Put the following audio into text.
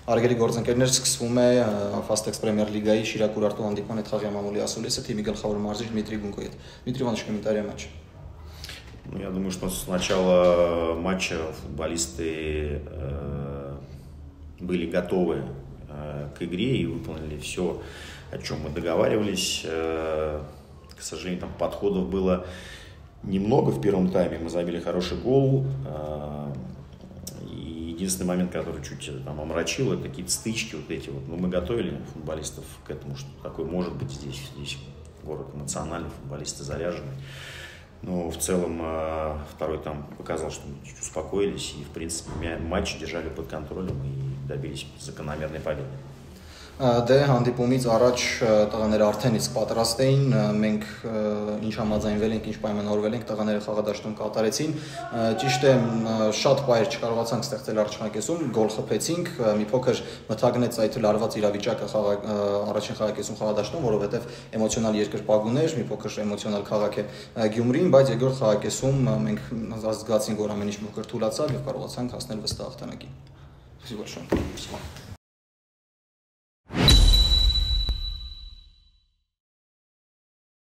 Արգելի գործընկերներ, սկսվում է Fastex Premier League-ի Շիրակ Urartu հանդիպման հետ խաղի մամուլի ասուլիսը թիմի գլխավոր մարզիչ Դմիտրի Գունկոյի հետ։ Дмитрий Иванович, комментарий о матче. Ну, я думаю, что с начала матча футболисты были готовы к игре и выполнили все, о чем мы договаривались. К сожалению, там подходов было немного в первом тайме. Мы забили хороший гол. Единственный момент, который чуть там омрачил, это какие-то стычки вот эти вот. Но мы готовили футболистов к этому, что такое может быть здесь. Здесь город эмоциональный, футболисты заряжены. Но в целом второй там показал, что мы чуть успокоились и в принципе матч держали под контролем и добились закономерной победы. Դե հանդիպումից առաջ տղաները արդեն իսկ պատրաստ էին, մենք ինչ համաձայնվել ենք, ինչ պայմանավորվել ենք, տղաները խաղադաշտում կատարեցին, ճիշտ է, շատ պայր չկարողացանք ստեղծել առաջնակեսում, գոլ խփեցինք, մի փոքր մթագնեց այդ լարված իրավիճակը առաջին խաղակեսում խաղադաշտում, որովհետև էմոցիոնալ երկրպագուն էր, մի փոքր էմոցիոնալ քաղաք է Գյումրին, բայց երկրորդ խաղակեսում մենք զգացինք, որ ամեն ինչ մի փոքր թուլացավ եւ կարողացանք հասնել վստահ հաղթանակին։